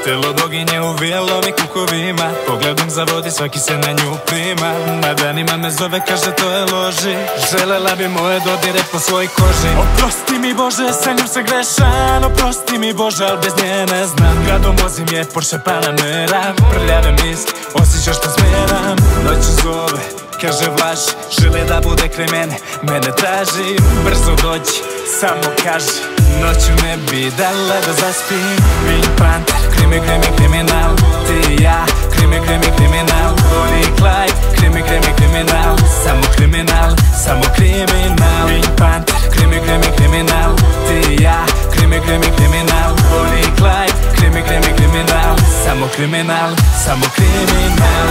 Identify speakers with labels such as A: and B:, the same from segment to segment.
A: Telo boginje uvijelo mi kukovima, pogledom zavodi svaki se na nju prima. Na danima me zove, kaže to je loži, želela bi moje dodire po svoj koži. Oprosti mi Bože, sa njom se grešan, oprosti mi Bože, al bez nje ne znam. Gradom vozim je Porsche Panamera, prljave miski, osjećaš što smeram. Noću zove, kaže vlaš, žele da bude kraj mene, mene traži. Brzo dođi, samo kaži, noću ne bi dala da zaspim. Pink Panther, krimi, kriminal, ti i ja, krimi, kriminal. Bonnie i Clyde, krimi, kriminal, samo kriminal, samo kriminal. Pink Panther, krimi, kriminal, ti i ja, krimi, kriminal. Bonnie i Clyde, krimi, kriminal, samo kriminal, samo kriminal.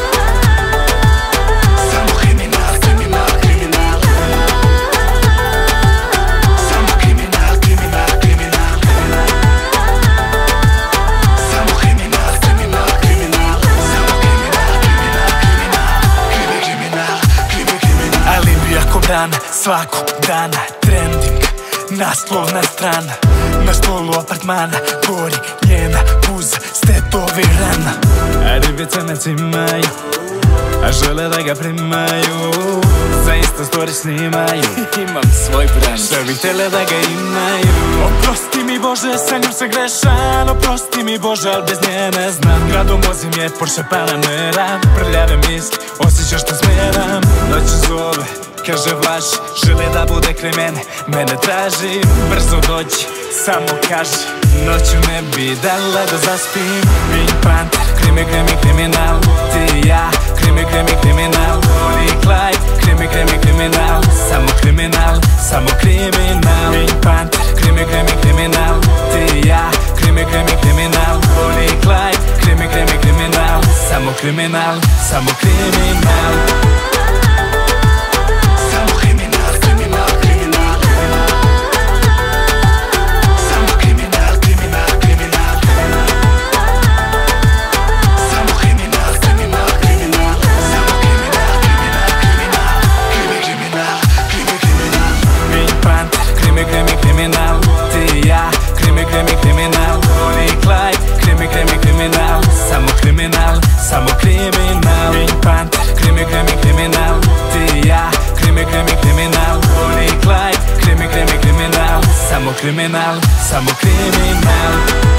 A: Svakog dana trending, naslovna strana. Na stolu apartmana gori njena puza stetovirana. A ribice me cimaju, a žele da ga primaju. Za Insta story snimaju, imam svoj brand, sve bi htjele da ga imaju. Oprosti mi Bože, sa njom se grešan, oprosti mi Bože, al bez nje ne znam. Gradom vozim je Porsche Panamera, prljave miski, osjećaš što smeram. Noću zove, kaže vlaš, žele da bude kraj mene, mene traži. Brzo dođi, samo kaži, noću ne bi dala da zaspim. Pink Panther, krimi, kriminal, ti i ja, krimi, kriminal. Bonnie i Clyde, krimi, kriminal, samo kriminal, samo kriminal. Pink Panther, krimi, kriminal, ti i ja, krimi, kriminal. Bonnie i Clyde, krimi, kriminal, samo kriminal, samo kriminal. Kriminal, ti i ja, krimi, kriminal. Bonnie i Clyde, krimi, kriminal, samo kriminal, samo kriminal. Pink Panther, krimi, kriminal, ti i ja, krimi, kriminal. Bonnie i Clyde, krimi, kriminal, samo kriminal, samo kriminal.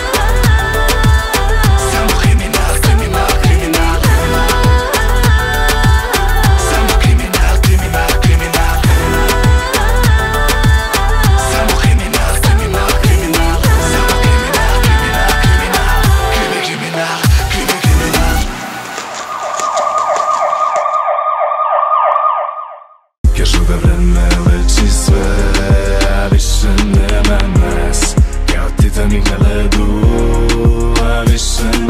A: Kažu da vreme leči sve, a više nema nas. Kao Titanik na ledu, a više